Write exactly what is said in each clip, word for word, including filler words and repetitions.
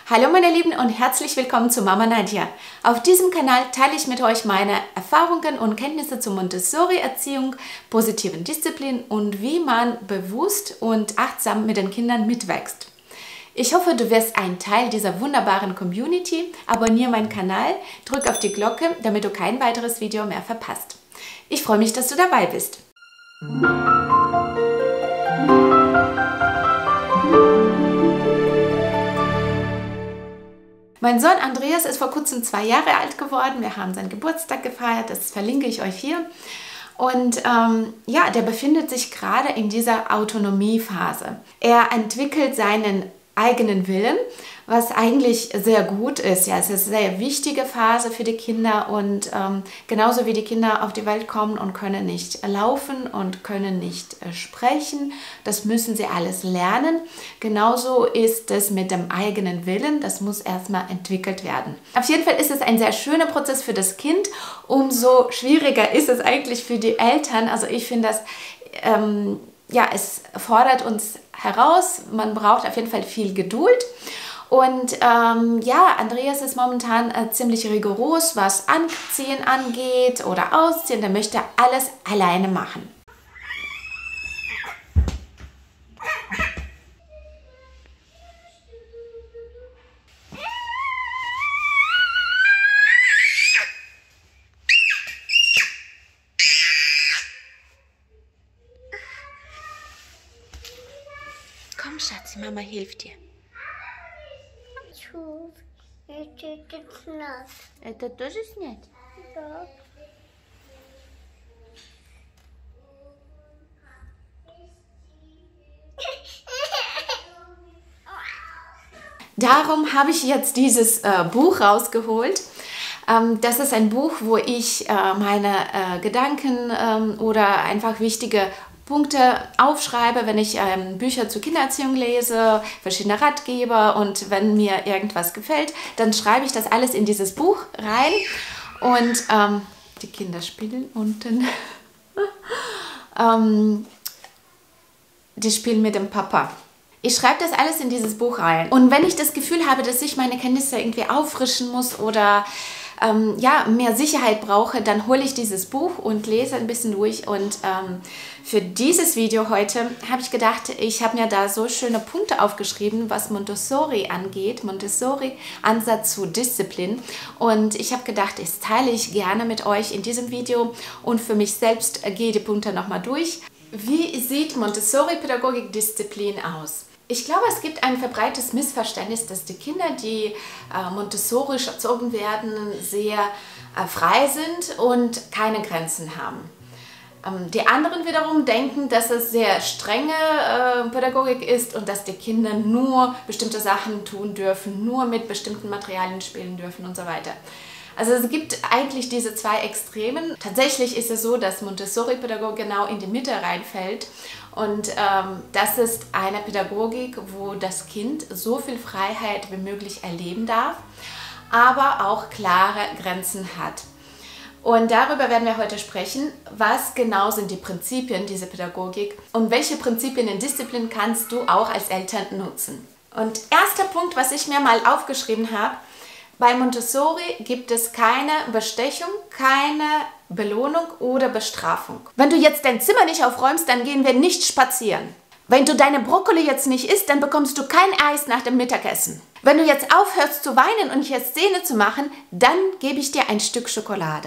Hallo meine Lieben und herzlich willkommen zu Mama Nadja. Auf diesem Kanal teile ich mit euch meine Erfahrungen und Kenntnisse zur Montessori-Erziehung, positiven Disziplin und wie man bewusst und achtsam mit den Kindern mitwächst. Ich hoffe, du wirst ein Teil dieser wunderbaren Community. Abonniere meinen Kanal, drück auf die Glocke, damit du kein weiteres Video mehr verpasst. Ich freue mich, dass du dabei bist. Mein Sohn Andreas ist vor kurzem zwei Jahre alt geworden. Wir haben seinen Geburtstag gefeiert, das verlinke ich euch hier. Und ähm, ja, der befindet sich gerade in dieser Autonomiephase. Er entwickelt seinen eigenen Willen, was eigentlich sehr gut ist. Ja, es ist eine sehr wichtige Phase für die Kinder und ähm, genauso wie die Kinder auf die Welt kommen und können nicht laufen und können nicht äh, sprechen, das müssen sie alles lernen. Genauso ist es mit dem eigenen Willen, das muss erstmal entwickelt werden. Auf jeden Fall ist es ein sehr schöner Prozess für das Kind, umso schwieriger ist es eigentlich für die Eltern. Also ich finde das, ähm, ja, es fordert uns heraus, man braucht auf jeden Fall viel Geduld. Und ähm, ja, Andreas ist momentan äh, ziemlich rigoros, was Anziehen angeht oder Ausziehen. Der möchte alles alleine machen. Komm, Schatzi, Mama hilft dir. Это снят. Это тоже снять? Да. Darum habe ich jetzt dieses äh, Buch rausgeholt. Ähm, das ist ein Buch, wo ich äh, meine äh, Gedanken ähm, oder einfach wichtige Punkte aufschreibe, wenn ich ähm, Bücher zur Kindererziehung lese, verschiedene Ratgeber, und wenn mir irgendwas gefällt, dann schreibe ich das alles in dieses Buch rein. Und ähm, die Kinder spielen unten. ähm, die spielen mit dem Papa. Ich schreibe das alles in dieses Buch rein. Und wenn ich das Gefühl habe, dass ich meine Kenntnisse irgendwie auffrischen muss oder ähm, ja, mehr Sicherheit brauche, dann hole ich dieses Buch und lese ein bisschen durch. Und ähm, für dieses Video heute habe ich gedacht, ich habe mir da so schöne Punkte aufgeschrieben, was Montessori angeht, Montessori-Ansatz zu Disziplin. Und ich habe gedacht, das teile ich gerne mit euch in diesem Video und für mich selbst gehe die Punkte nochmal durch. Wie sieht Montessori-Pädagogik-Disziplin aus? Ich glaube, es gibt ein verbreitetes Missverständnis, dass die Kinder, die äh, montessorisch erzogen werden, sehr äh, frei sind und keine Grenzen haben. Ähm, die anderen wiederum denken, dass es sehr strenge äh, Pädagogik ist und dass die Kinder nur bestimmte Sachen tun dürfen, nur mit bestimmten Materialien spielen dürfen und so weiter. Also es gibt eigentlich diese zwei Extremen. Tatsächlich ist es so, dass Montessori-Pädagogik genau in die Mitte reinfällt. Und ähm, das ist eine Pädagogik, wo das Kind so viel Freiheit wie möglich erleben darf, aber auch klare Grenzen hat. Und darüber werden wir heute sprechen, was genau sind die Prinzipien dieser Pädagogik und welche Prinzipien in Disziplin kannst du auch als Eltern nutzen. Und erster Punkt, was ich mir mal aufgeschrieben habe: Bei Montessori gibt es keine Bestechung, keine Belohnung oder Bestrafung. Wenn du jetzt dein Zimmer nicht aufräumst, dann gehen wir nicht spazieren. Wenn du deine Brokkoli jetzt nicht isst, dann bekommst du kein Eis nach dem Mittagessen. Wenn du jetzt aufhörst zu weinen und jetzt Szene zu machen, dann gebe ich dir ein Stück Schokolade.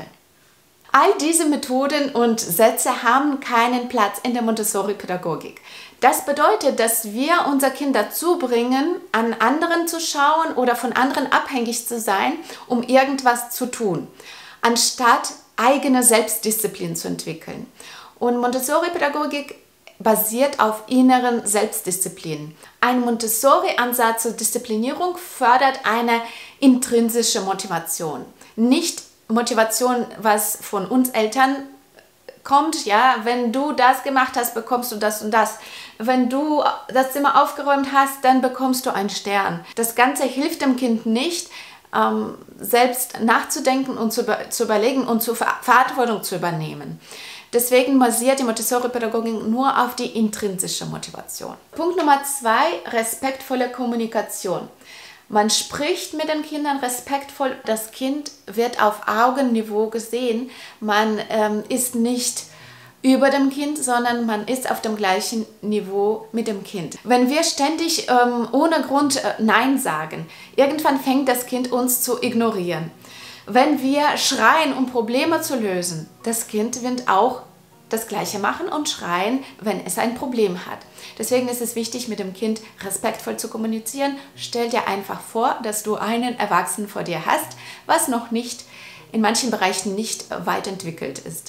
All diese Methoden und Sätze haben keinen Platz in der Montessori-Pädagogik. Das bedeutet, dass wir unser Kind dazu bringen, an anderen zu schauen oder von anderen abhängig zu sein, um irgendwas zu tun, anstatt eigene Selbstdisziplin zu entwickeln. Und Montessori-Pädagogik basiert auf inneren Selbstdisziplin. Ein Montessori-Ansatz zur Disziplinierung fördert eine intrinsische Motivation, nicht Motivation, was von uns Eltern kommt, ja, wenn du das gemacht hast, bekommst du das und das. Wenn du das Zimmer aufgeräumt hast, dann bekommst du einen Stern. Das Ganze hilft dem Kind nicht, ähm, selbst nachzudenken und zu, zu überlegen und zur Ver Verantwortung zu übernehmen. Deswegen basiert die Montessori-Pädagogik nur auf die intrinsische Motivation. Punkt Nummer zwei, respektvolle Kommunikation. Man spricht mit den Kindern respektvoll, das Kind wird auf Augenniveau gesehen, man ähm, ist nicht über dem Kind, sondern man ist auf dem gleichen Niveau mit dem Kind. Wenn wir ständig ähm, ohne Grund äh, Nein sagen, irgendwann fängt das Kind uns zu ignorieren. Wenn wir schreien, um Probleme zu lösen, das Kind wird auch das Gleiche machen und schreien, wenn es ein Problem hat. Deswegen ist es wichtig, mit dem Kind respektvoll zu kommunizieren. Stell dir einfach vor, dass du einen Erwachsenen vor dir hast, was noch nicht, in manchen Bereichen nicht weit entwickelt ist.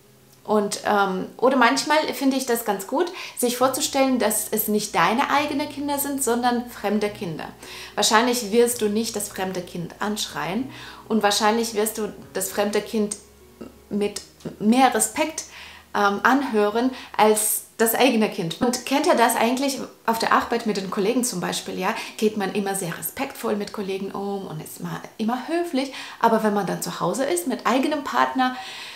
Und, ähm, oder manchmal finde ich das ganz gut, sich vorzustellen, dass es nicht deine eigenen Kinder sind, sondern fremde Kinder. Wahrscheinlich wirst du nicht das fremde Kind anschreien und wahrscheinlich wirst du das fremde Kind mit mehr Respekt ähm, anhören als das eigene Kind. Und kennt ihr das eigentlich auf der Arbeit mit den Kollegen zum Beispiel? Ja, geht man immer sehr respektvoll mit Kollegen um und ist mal, immer höflich, aber wenn man dann zu Hause ist mit eigenem Partner,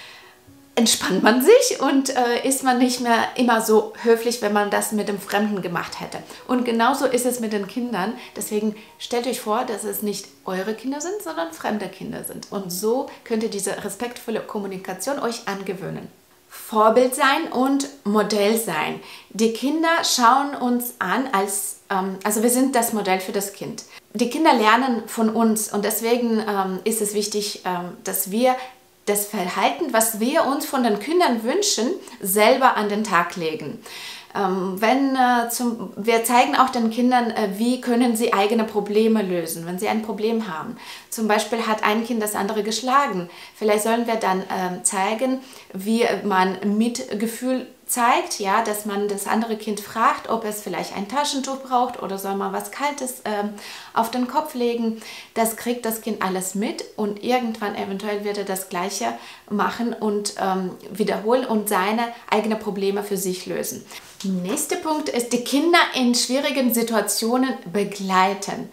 entspannt man sich und äh, ist man nicht mehr immer so höflich, wenn man das mit dem Fremden gemacht hätte. Und genauso ist es mit den Kindern. Deswegen stellt euch vor, dass es nicht eure Kinder sind, sondern fremde Kinder sind. Und so könnt ihr diese respektvolle Kommunikation euch angewöhnen. Vorbild sein und Modell sein. Die Kinder schauen uns an als, ähm, also wir sind das Modell für das Kind. Die Kinder lernen von uns und deswegen ähm, ist es wichtig, ähm, dass wir das Verhalten, was wir uns von den Kindern wünschen, selber an den Tag legen. Ähm, wenn, äh, zum, wir zeigen auch den Kindern, äh, wie können sie eigene Probleme lösen, wenn sie ein Problem haben. Zum Beispiel hat ein Kind das andere geschlagen. Vielleicht sollen wir dann äh, zeigen, wie man Mitgefühl zeigt, ja, dass man das andere Kind fragt, ob es vielleicht ein Taschentuch braucht oder soll man was Kaltes ähm, auf den Kopf legen. Das kriegt das Kind alles mit und irgendwann eventuell wird er das Gleiche machen und ähm, wiederholen und seine eigenen Probleme für sich lösen. Nächster Punkt ist, die Kinder in schwierigen Situationen begleiten.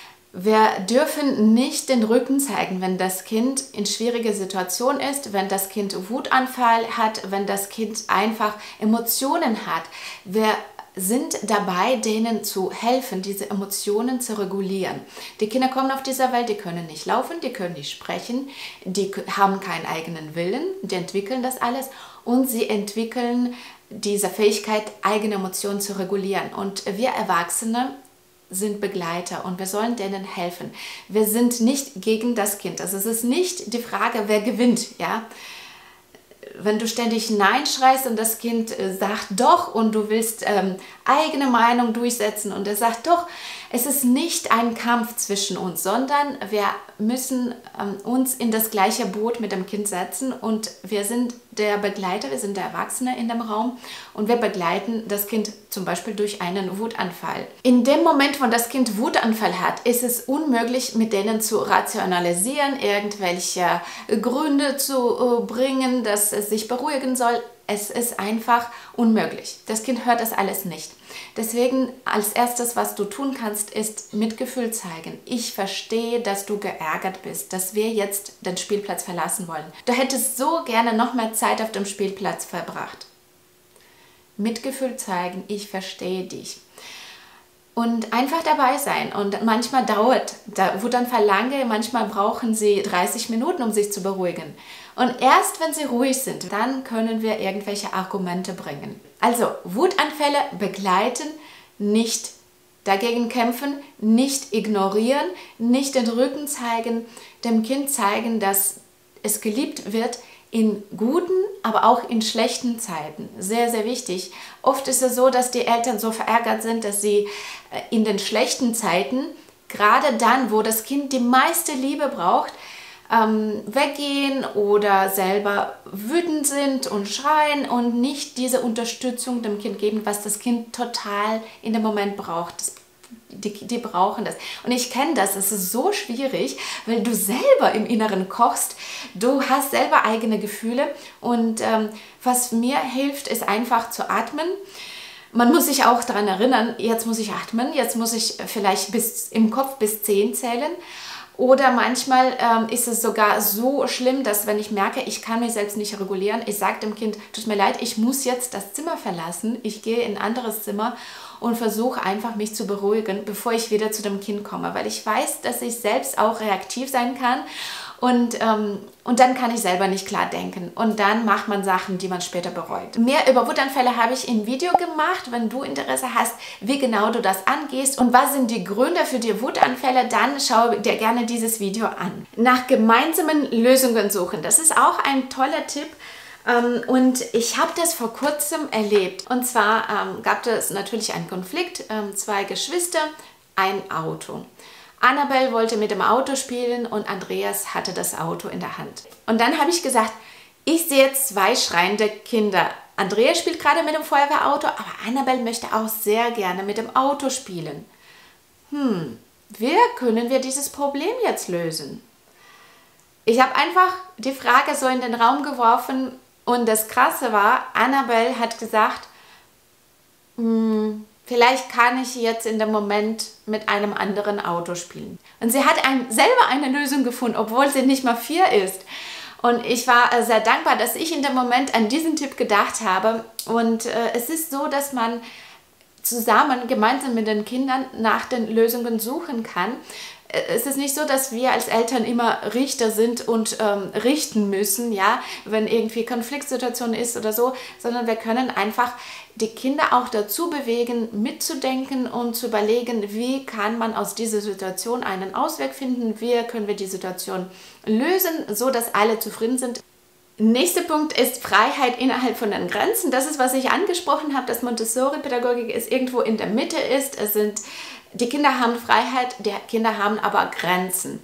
Wir dürfen nicht den Rücken zeigen, wenn das Kind in schwieriger Situation ist, wenn das Kind Wutanfall hat, wenn das Kind einfach Emotionen hat. Wir sind dabei, denen zu helfen, diese Emotionen zu regulieren. Die Kinder kommen auf dieser Welt, die können nicht laufen, die können nicht sprechen, die haben keinen eigenen Willen, die entwickeln das alles und sie entwickeln diese Fähigkeit, eigene Emotionen zu regulieren. Und wir Erwachsene sind Begleiter und wir sollen denen helfen. Wir sind nicht gegen das Kind. Also es ist nicht die Frage, wer gewinnt. Ja? Wenn du ständig Nein schreist und das Kind äh, sagt doch und du willst ähm, eigene Meinung durchsetzen und er sagt doch, es ist nicht ein Kampf zwischen uns, sondern wir müssen ähm, uns in das gleiche Boot mit dem Kind setzen und wir sind der Begleiter, wir sind der Erwachsene in dem Raum und wir begleiten das Kind zum Beispiel durch einen Wutanfall. In dem Moment, wo das Kind Wutanfall hat, ist es unmöglich, mit denen zu rationalisieren, irgendwelche Gründe zu äh, bringen, dass es sich beruhigen soll. Es ist einfach unmöglich. Das Kind hört das alles nicht. Deswegen als erstes, was du tun kannst, ist Mitgefühl zeigen. Ich verstehe, dass du geärgert bist, dass wir jetzt den Spielplatz verlassen wollen. Du hättest so gerne noch mehr Zeit auf dem Spielplatz verbracht. Mitgefühl zeigen, ich verstehe dich. Und einfach dabei sein. Und manchmal dauert der Wutanfall lange, manchmal brauchen sie dreißig Minuten, um sich zu beruhigen. Und erst wenn sie ruhig sind, dann können wir irgendwelche Argumente bringen. Also Wutanfälle begleiten, nicht dagegen kämpfen, nicht ignorieren, nicht den Rücken zeigen, dem Kind zeigen, dass es geliebt wird, in guten, aber auch in schlechten Zeiten. Sehr, sehr wichtig. Oft ist es so, dass die Eltern so verärgert sind, dass sie in den schlechten Zeiten, gerade dann, wo das Kind die meiste Liebe braucht, ähm, weggehen oder selber wütend sind und schreien und nicht diese Unterstützung dem Kind geben, was das Kind total in dem Moment braucht. Das Die, die brauchen das. Und ich kenne das, es ist so schwierig, weil du selber im Inneren kochst, du hast selber eigene Gefühle und ähm, was mir hilft, ist einfach zu atmen. Man muss sich auch daran erinnern, jetzt muss ich atmen, jetzt muss ich vielleicht bis im Kopf bis zehn zählen. Oder manchmal ähm, ist es sogar so schlimm, dass wenn ich merke, ich kann mich selbst nicht regulieren, ich sage dem Kind, tut mir leid, ich muss jetzt das Zimmer verlassen, ich gehe in ein anderes Zimmer und versuche einfach mich zu beruhigen, bevor ich wieder zu dem Kind komme, weil ich weiß, dass ich selbst auch reaktiv sein kann. Und, ähm, und dann kann ich selber nicht klar denken. Und dann macht man Sachen, die man später bereut. Mehr über Wutanfälle habe ich im Video gemacht. Wenn du Interesse hast, wie genau du das angehst und was sind die Gründe für die Wutanfälle, dann schau dir gerne dieses Video an. Nach gemeinsamen Lösungen suchen. Das ist auch ein toller Tipp. Ähm, und ich habe das vor kurzem erlebt. Und zwar ähm, gab es natürlich einen Konflikt. Ähm, zwei Geschwister, ein Auto. Annabelle wollte mit dem Auto spielen und Andreas hatte das Auto in der Hand. Und dann habe ich gesagt, ich sehe jetzt zwei schreiende Kinder. Andreas spielt gerade mit dem Feuerwehrauto, aber Annabelle möchte auch sehr gerne mit dem Auto spielen. Hm, wie können wir dieses Problem jetzt lösen? Ich habe einfach die Frage so in den Raum geworfen und das Krasse war, Annabelle hat gesagt, hm, vielleicht kann ich jetzt in dem Moment mit einem anderen Auto spielen. Und sie hat ein, selber eine Lösung gefunden, obwohl sie nicht mal vier ist. Und ich war äh, sehr dankbar, dass ich in dem Moment an diesen Tipp gedacht habe. Und äh, es ist so, dass man zusammen, gemeinsam mit den Kindern nach den Lösungen suchen kann. Es ist nicht so, dass wir als Eltern immer Richter sind und ähm, richten müssen, ja, wenn irgendwie Konfliktsituation ist oder so, sondern wir können einfach die Kinder auch dazu bewegen, mitzudenken und zu überlegen, wie kann man aus dieser Situation einen Ausweg finden, wie können wir die Situation lösen, so dass alle zufrieden sind. Nächster Punkt ist Freiheit innerhalb von den Grenzen. Das ist, was ich angesprochen habe, dass Montessori-Pädagogik ist irgendwo in der Mitte ist. Es sind Die Kinder haben Freiheit, die Kinder haben aber Grenzen.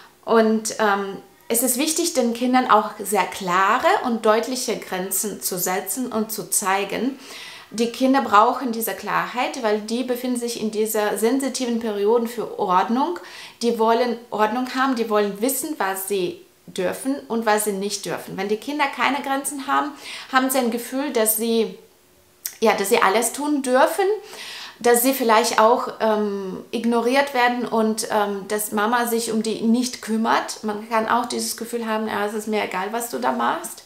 Und ähm, es ist wichtig, den Kindern auch sehr klare und deutliche Grenzen zu setzen und zu zeigen. Die Kinder brauchen diese Klarheit, weil die befinden sich in dieser sensitiven Periode für Ordnung. Die wollen Ordnung haben, die wollen wissen, was sie dürfen und was sie nicht dürfen. Wenn die Kinder keine Grenzen haben, haben sie ein Gefühl, dass sie, ja, dass sie alles tun dürfen, dass sie vielleicht auch ähm, ignoriert werden und ähm, dass Mama sich um die nicht kümmert. Man kann auch dieses Gefühl haben, ja, es ist mir egal, was du da machst.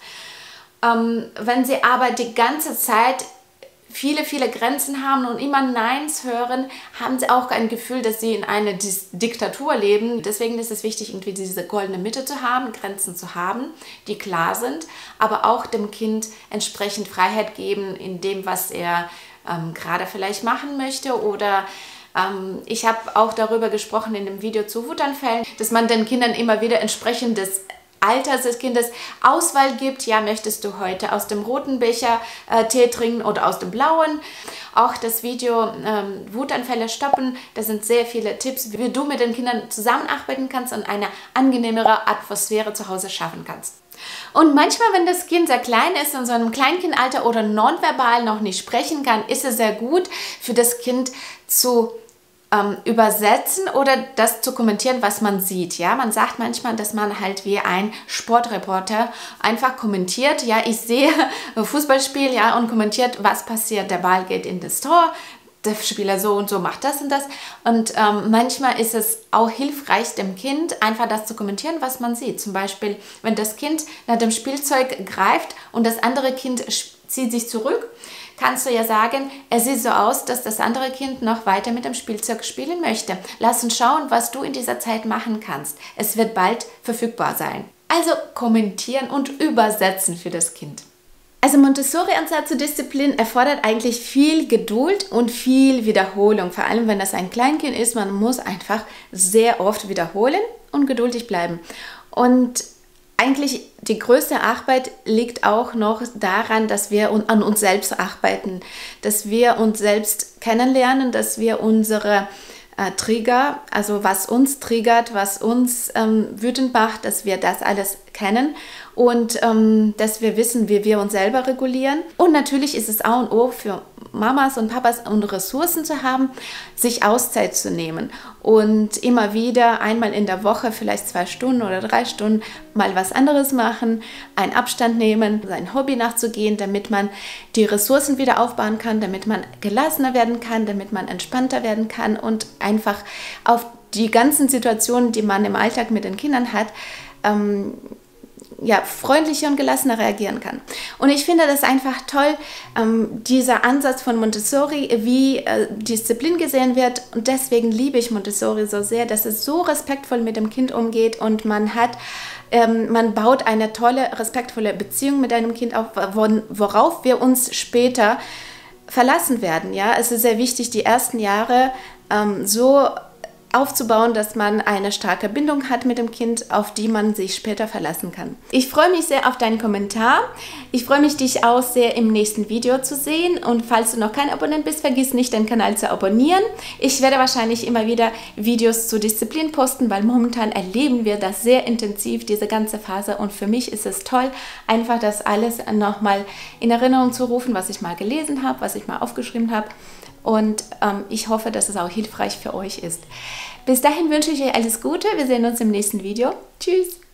Ähm, wenn sie aber die ganze Zeit viele, viele Grenzen haben und immer Neins hören, haben sie auch ein Gefühl, dass sie in einer Dis- Diktatur leben. Deswegen ist es wichtig, irgendwie diese goldene Mitte zu haben, Grenzen zu haben, die klar sind, aber auch dem Kind entsprechend Freiheit geben in dem, was er ähm, gerade vielleicht machen möchte. Oder ähm, ich habe auch darüber gesprochen in dem Video zu Wutanfällen, dass man den Kindern immer wieder entsprechend des Alters des Kindes Auswahl gibt. Ja, möchtest du heute aus dem roten Becher äh, Tee trinken oder aus dem blauen? Auch das Video ähm, Wutanfälle stoppen. Da sind sehr viele Tipps, wie du mit den Kindern zusammenarbeiten kannst und eine angenehmere Atmosphäre zu Hause schaffen kannst. Und manchmal, wenn das Kind sehr klein ist, in so einem Kleinkindalter oder nonverbal noch nicht sprechen kann, ist es sehr gut für das Kind zu Ähm, übersetzen oder das zu kommentieren, was man sieht. Ja, man sagt manchmal, dass man halt wie ein Sportreporter einfach kommentiert. Ja, ich sehe ein Fußballspiel, ja, und kommentiert, was passiert. Der Ball geht in das Tor, der Spieler so und so macht das und das. Und ähm, manchmal ist es auch hilfreich, dem Kind einfach das zu kommentieren, was man sieht. Zum Beispiel, wenn das Kind nach dem Spielzeug greift und das andere Kind zieht sich zurück, kannst du ja sagen, es sieht so aus, dass das andere Kind noch weiter mit dem Spielzeug spielen möchte. Lass uns schauen, was du in dieser Zeit machen kannst. Es wird bald verfügbar sein. Also kommentieren und übersetzen für das Kind. Also Montessori-Ansatz zur Disziplin erfordert eigentlich viel Geduld und viel Wiederholung. Vor allem, wenn das ein Kleinkind ist, man muss einfach sehr oft wiederholen und geduldig bleiben. Und eigentlich die größte Arbeit liegt auch noch daran, dass wir an uns selbst arbeiten, dass wir uns selbst kennenlernen, dass wir unsere äh, Trigger, also was uns triggert, was uns ähm, wütend macht, dass wir das alles kennen und ähm, dass wir wissen, wie wir uns selber regulieren. Und natürlich ist es A und O für Mamas und Papas, um Ressourcen zu haben, sich Auszeit zu nehmen und immer wieder einmal in der Woche, vielleicht zwei Stunden oder drei Stunden, mal was anderes machen, einen Abstand nehmen, sein Hobby nachzugehen, damit man die Ressourcen wieder aufbauen kann, damit man gelassener werden kann, damit man entspannter werden kann und einfach auf die ganzen Situationen, die man im Alltag mit den Kindern hat, ähm, ja, freundlicher und gelassener reagieren kann. Und ich finde das einfach toll, ähm, dieser Ansatz von Montessori, wie äh, Disziplin gesehen wird. Und deswegen liebe ich Montessori so sehr, dass es so respektvoll mit dem Kind umgeht und man hat, ähm, man baut eine tolle, respektvolle Beziehung mit einem Kind auf, worauf wir uns später verlassen werden. Ja? Es ist sehr wichtig, die ersten Jahre ähm, so aufzubauen, dass man eine starke Bindung hat mit dem Kind, auf die man sich später verlassen kann. Ich freue mich sehr auf deinen Kommentar. Ich freue mich, dich auch sehr im nächsten Video zu sehen. Und falls du noch kein Abonnent bist, vergiss nicht, den Kanal zu abonnieren. Ich werde wahrscheinlich immer wieder Videos zu Disziplin posten, weil momentan erleben wir das sehr intensiv, diese ganze Phase. Und für mich ist es toll, einfach das alles nochmal in Erinnerung zu rufen, was ich mal gelesen habe, was ich mal aufgeschrieben habe. Und ähm, ich hoffe, dass es auch hilfreich für euch ist. Bis dahin wünsche ich euch alles Gute. Wir sehen uns im nächsten Video. Tschüss!